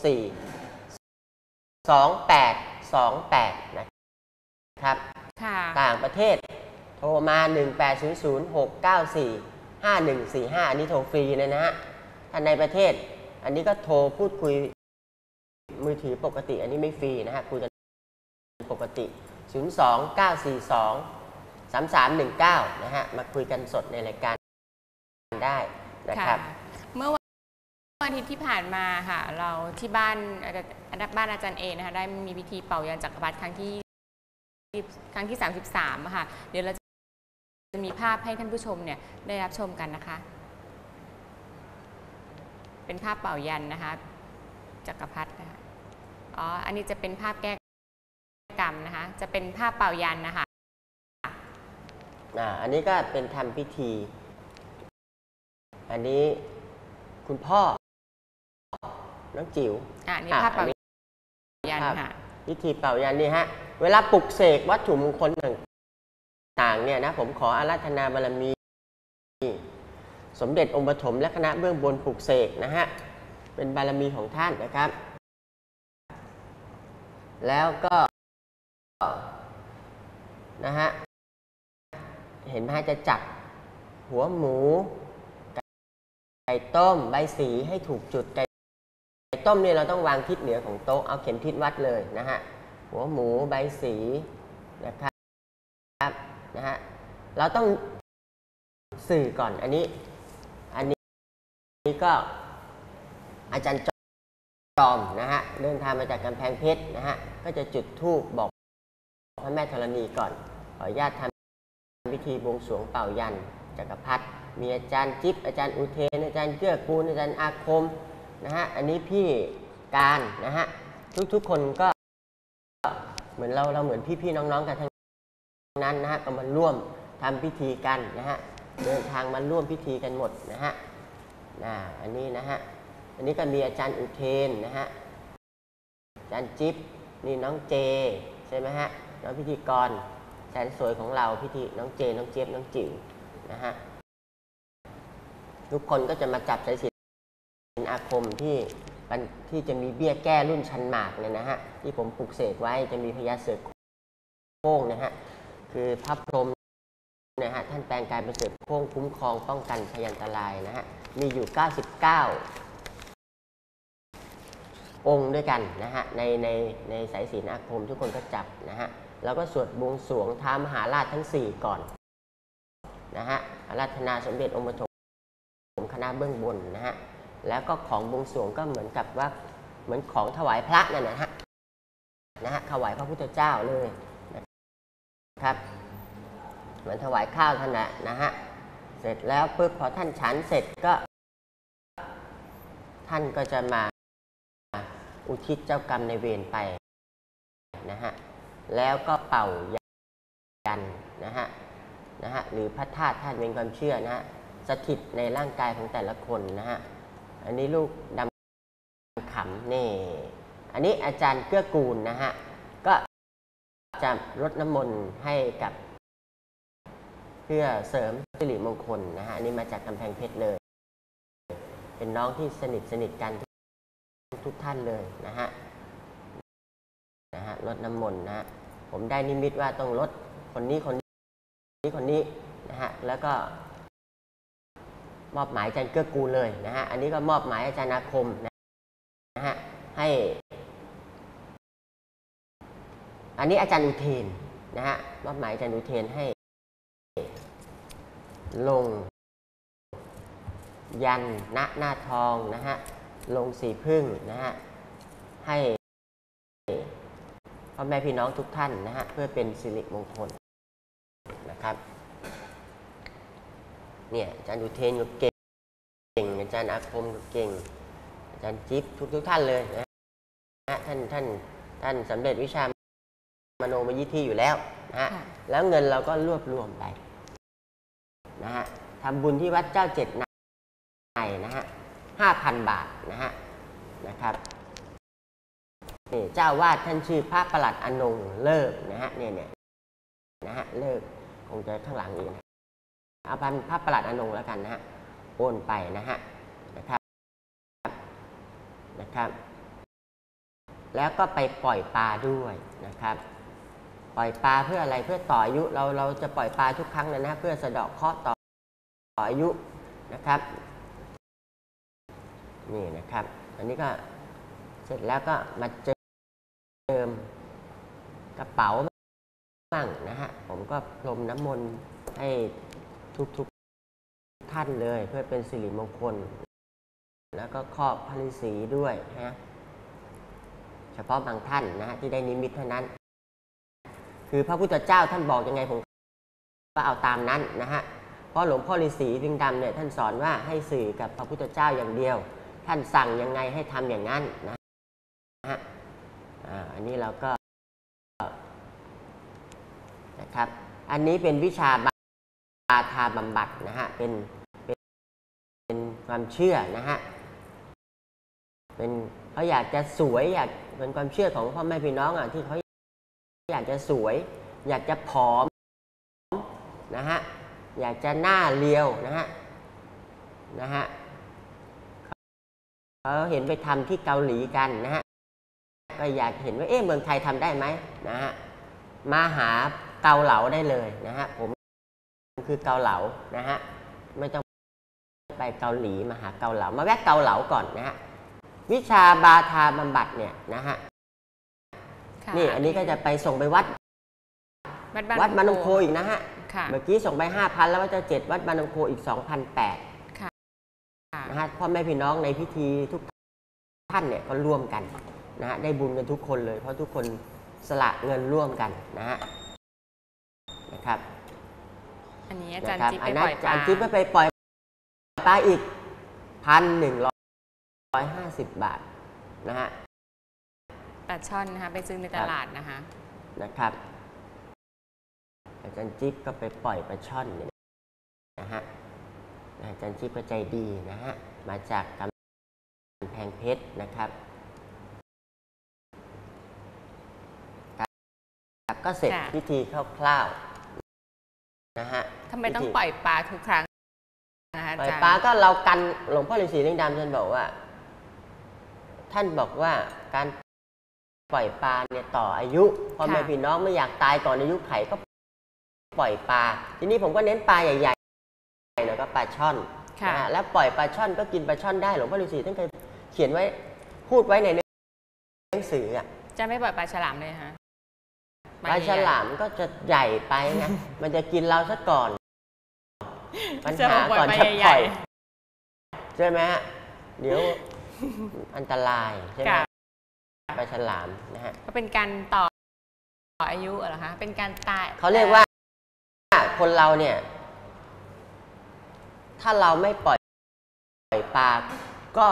4642828นะครับต่างประเทศโทรมา1800-694-5145อันนี้โทรฟรีเลยนะฮะถ้าในประเทศอันนี้ก็โทรพูดคุยมือถือปกติอันนี้ไม่ฟรีนะฮะคุยกันปกติ 02-942-3319 นะฮะมาคุยกันสดในรายการได้นะครับเมื่อวันอาทิตย์ที่ผ่านมาค่ะเราที่บ้านอาจารย์เอนะคะได้มีพิธีเป่ายันจักรพรรดิครั้งที่33ค่ะเดี๋ยวเราจะมีภาพให้ท่านผู้ชมเนี่ยได้รับชมกันนะคะเป็นภาพเป่ายันนะคะจักรพรรดินะคะอันนี้จะเป็นภาพแก้กรรมนะคะจะเป็นภาพเป่ายันนะคะอันนี้ก็เป็นทำพิธีอันนี้คุณพ่อน้องจิ๋วนี่ภาพเป่ายันค่ะพิธีเป่ายันนี่ฮะเวลาปลุกเสกวัตถุมงคลต่างๆเนี่ยนะผมขออาราธนาบารมีสมเด็จองค์ปฐมและคณะเบื้องบนปลุกเสกนะฮะเป็นบารมีของท่านนะครับแล้วก็นะฮะเห็นไหมจะจัดหัวหมูไก่ต้มใบสีให้ถูกจุดไก่ต้มเนี่ยเราต้องวางทิศเหนือของโต๊ะเอาเข็มทิศวัดเลยนะฮะหัวหมูใบสีนะครับนะฮะเราต้องสื่อก่อนอันนี้ก็อาจารย์จอมนะฮะเดินทางมาจากกำแพงเพชรนะฮะก็จะจุดธูปบอกพระแม่ธรณีก่อนขออนุญาตทำพิธีบวงสรวงเป่ายันจักรพรรดิมีอาจารย์จิ๊บอาจารย์อุเทนอาจารย์เกื้อกูลอาจารย์อาคมนะฮะอันนี้พี่การนะฮะทุกคนก็เหมือนเราเหมือนพี่น้องๆกันทั้งนั้นนะฮะก็มาร่วมทำพิธีกันนะฮะเดินทางมาร่วมพิธีกันหมดนะฮะอันนี้นะฮะอันนี้ก็มีอาจารย์อุเทนนะฮะอาจารย์จิ๊บนี่น้องเจใช่ไหมฮะน้องพิธีกรแสนสวยของเราพิธีน้องเจน้องเจี๊ยบน้องจิ๋วนะฮะทุกคนก็จะมาจับสายสิญจน์อาคมที่จะมีเบี้ยแก้รุ่นชันหมากเนี่ยนะฮะที่ผมปลุกเสกไว้จะมีพญาเสือโคร่งนะฮะคือพระพรหมนะฮะท่านแปลงกายเป็นเสือโคร่งคุ้มครองป้องกันพยันตรายนะฮะมีอยู่99องค์ด้วยกันนะฮะในสายศีลอาคมทุกคนก็จับนะฮะแล้วก็สวดบวงสรวงท้ามหาราชทั้ง4ก่อนนะฮะอาราธนาสมเด็จองค์ปฐมคณะเบื้องบนนะฮะแล้วก็ของบวงสรวงก็เหมือนกับว่าเหมือนของถวายพระนั่นนะฮะถวายพระพุทธเจ้าเลยนะครับเหมือนถวายข้าวท่านนะฮะเสร็จแล้วปุ๊บพอท่านฉันเสร็จก็ท่านก็จะมาอุทิศเจ้ากรรมในเวรไปนะฮะแล้วก็เป่ายันนะฮะหรือพระธาตุท่านเป็นความเชื่อนะฮะสถิตในร่างกายของแต่ละคนนะฮะอันนี้ลูกดำขำนี่อันนี้อาจารย์เกื้อกูลนะฮะก็จะรดน้ำมนต์ให้กับเพื่อเสริมสิริมงคลนะฮะอันนี้มาจากกำแพงเพชรเลยเป็นน้องที่สนิทกันทุกท่านเลยนะฮะรดน้ำมนต์นะฮะผมได้นิมิตว่าต้องรดคนนี้นะฮะแล้วก็มอบหมายอาจารย์เกื้อกูลเลยนะฮะอันนี้ก็มอบหมายอาจารย์อาคมนะฮะให้อันนี้อาจารย์อุเทนนะฮะมอบหมายอาจารย์อุเทนให้ลงยันหน้าทองนะฮะลงสีพึ่งนะฮะให้พ่อแม่พี่น้องทุกท่านนะฮะเพื่อเป็นสิริมงคลนะครับเนี่ยอาจารย์อุเทนก็เก่งอาจารย์อาคมก็เก่งอาจารย์จิ๊บทุกท่านเลยนะฮะท่านสำเร็จวิชามโนมยิทธิอยู่แล้วนะฮะแล้วเงินเราก็รวบรวมไปนะฮะทำบุญที่วัดเจ้าเจ็ดนายนะฮะ 5,000 บาทนะครับนี่เจ้าวาดท่านชื่อพระประหลัดอนงเลิกนะฮะเนี่ยนะฮะเลิกคงจะข้างหลังอีกนะเอาพันพระประหลัดอนงแล้วกันนะฮะโอนไปนะครับแล้วก็ไปปล่อยปลาด้วยนะครับปล่อยปลาเพื่ออะไรเพื่อต่ออายุเราจะปล่อยปลาทุกครั้งนะเพื่อสะเดาะเคราะห์ต่ออายุนะครับนี่นะครับอันนี้ก็เสร็จแล้วก็มาเจิมกระเป๋าบ้างนะฮะผมก็พรมน้ำมนต์ให้ทุกท่านเลยเพื่อเป็นสิริมงคลแล้วก็ครอบพระฤาษีด้วยนะเฉพาะบางท่านนะฮะที่ได้นิมิตเท่านั้นคือพระพุทธเจ้าท่านบอกยังไงผมก็เอาตามนั้นนะฮะเพราะหลวงพ่อฤาษีลิงดำเนี่ยท่านสอนว่าให้สื่อกับพระพุทธเจ้าอย่างเดียวท่านสั่งยังไงให้ทำอย่างนั้นนะฮะอันนี้เราก็นะครับอันนี้เป็นวิชาบาทาบำบัดนะฮะเป็นความเชื่อนะฮะเป็นเขาอยากจะสวยอยากเป็นความเชื่อของพ่อแม่พี่น้องอ่ะที่เขาอยากจะสวยอยากจะผอมนะฮะอยากจะหน้าเรียวนะฮะเขาเห็นไปทำที่เกาหลีกันนะฮะก็อยากเห็นว่าเมืองไทยทำได้ไหมนะฮะมาหาเกาเหลาได้เลยนะฮะผมคือเกาเหลานะฮะไม่ต้องไปเกาหลีมาหาเกาเหลามาแวะเกาเหลาก่อนนะฮะวิชาบาทาบำบัดเนี่ยนะฮะนี่อันนี้ก็จะไปส่งไปวัดบางนมโคอีกนะฮะเมื่อกี้ส่งไป 5,000 แล้วว่าจะ7วัดบางนมโคอีก 2,800 นะฮะพ่อแม่พี่น้องในพิธีทุกท่านเนี่ยก็ร่วมกันนะฮะได้บุญกันทุกคนเลยเพราะทุกคนสละเงินร่วมกันนะฮะนะครับอันนี้อาจารย์จิ๊บไปปล่อยปลาอาจารย์จิ๊บไปปล่อยปลาอีก 1,150 บาทนะฮะปลาช่อนนะคะไปซื้อในตลาดนะครับอาจารย์จิ๊บก็ไปปล่อยปลาช่อนเนี่ยนะฮะอาจารย์จิ๊บก็ใจดีนะฮะมาจากกำแพงเพชรนะครับก็เสร็จพิธีคร่าวๆนะฮะทำไมต้องปล่อยปลาทุกครั้งนะคะปล่อยปลาก็เรากันหลวงพ่อฤาษีลิงดำท่านบอกว่าการปล่อยปลาเนี่ยต่ออายุพ่อแม่พี่น้องไม่อยากตายก่อนอายุไขก็ปล่อยปลาทีนี้ผมก็เน้นปลาใหญ่ๆแล้วก็ปลาช่อนนะแล้วปล่อยปลาช่อนก็กินปลาช่อนได้หลวงพ่อฤาษีท่านเคยเขียนไว้พูดไว้ในหนังสืออ่ะจะไม่ปล่อยปลาฉลามเลยฮะปลาฉลามก็จะใหญ่ไปไงมันจะกินเราซะก่อนปัญหาก่อนจะปล่อยใช่ไหมฮะเดี๋ยวอันตรายใช่ไหมปลาฉลามนะฮะก็เป็นการต่ออายุเหรอคะเป็นการตายเขาเรียกว่าคนเราเนี่ยถ้าเราไม่ปล่อยปลาก็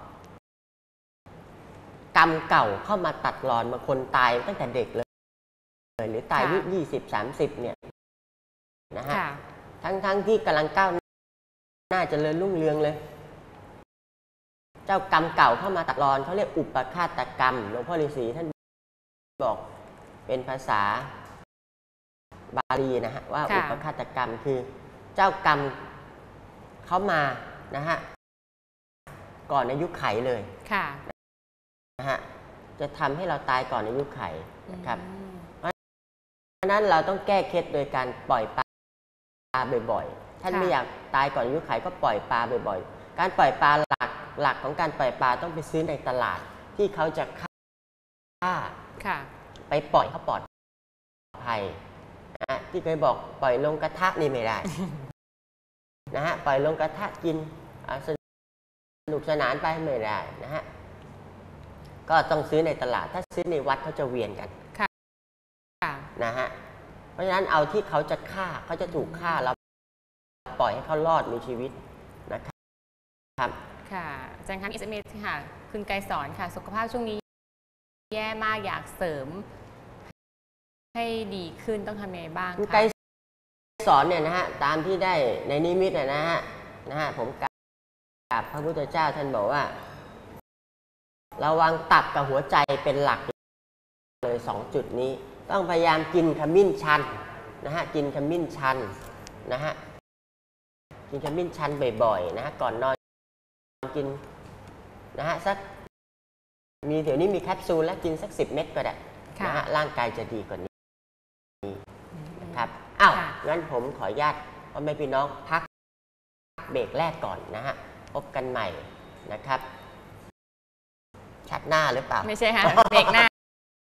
กรรมเก่าเข้ามาตัดรอนบางคนตายตั้งแต่เด็กเลยหรือตายอายุ20-30เนี่ยนะฮะทั้งที่กำลังก้าวหน้าเจริญรุ่งเรืองเลยเจ้ากรรมเก่าเข้ามาตัดรอนเขาเรียกอุปฆาตกรรมหลวงพ่อฤาษีท่านบอกเป็นภาษาบาลีนะฮะว่าอุปฆาตกรรมคือเจ้ากรรมเขามานะฮะก่อนอายุไขเลยนะฮะจะทำให้เราตายก่อนอายุไขนะครับเพราะฉะนั้นเราต้องแก้เคล็ดโดยการปล่อยปลาบ่อยๆท่านไม่อยากตายก่อนอายุไขก็ปล่อยปลาบ่อยๆการปล่อยปลาหลักของการปล่อยปลาต้องไปซื้อในตลาดที่เขาจะฆ่าไปปล่อยเขาปลอดภัยนะที่เคยบอกปล่อยลงกระทะนี่ไม่ได้นะฮะปล่อยลงกระทะกินสนุกสนานไปไม่ได้นะฮะก็ต้องซื้อในตลาดถ้าซื้อในวัดเขาจะเวียนกันนะฮะเพราะฉะนั้นเอาที่เขาจะฆ่าเขาจะถูกฆ่าเราปล่อยให้เขารอดมีชีวิตนะครับค่ะอาจารย์คะSMS ค่ะคุณไกรสอนค่ะสุขภาพช่วงนี้แย่มากอยากเสริมให้ดีขึ้นต้องทำยังไงบ้างคุณไกรสอนเนี่ยนะฮะตามที่ได้ในนิมิตนะฮะผมกราบพระพุทธเจ้าท่านบอกว่าระวังตับกับหัวใจเป็นหลักเลย2จุดนี้ต้องพยายามกินขมิ้นชันนะฮะกินขมิ้นชันนะฮะกินขมิ้นชันบ่อยๆนะฮะก่อนนอนกินนะฮะสักเดี๋ยวนี้มีแคปซูลแล้วกินสัก10 เม็ดก็ได้นะฮะร่างกายจะดีกว่านี้นะครับงั้นผมขออนุญาตพ่อแม่พี่น้องพักเบรกแรกก่อนนะฮะพบกันใหม่นะครับชัดหน้าหรือเปล่าไม่ใช่ฮะเบรกหน้า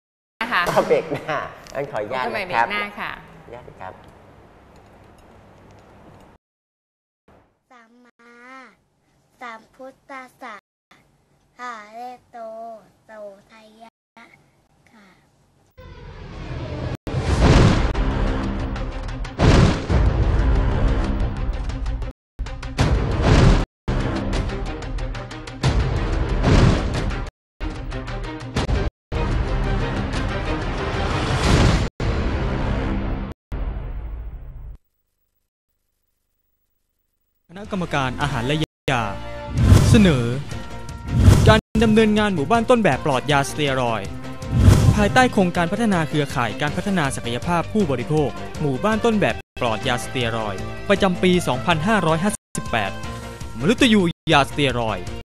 ค่ะก็เบรกหน้างั้นขออนุญาตนะครับเบรกหน้าค่ะญาตครับสัมมาสัมพุทธัสสะหะเรโตโสทยะค่ะคณะกรรมการอาหารและยาเสนอการดำเนินงานหมู่บ้านต้นแบบปลอดยาสเตียรอยด์ภายใต้โครงการพัฒนาเครือข่ายการพัฒนาศักยภาพผู้บริโภคหมู่บ้านต้นแบบปลอดยาสเตียรอยด์ประจำปี 2558 มฤตยูยาสเตียรอยด์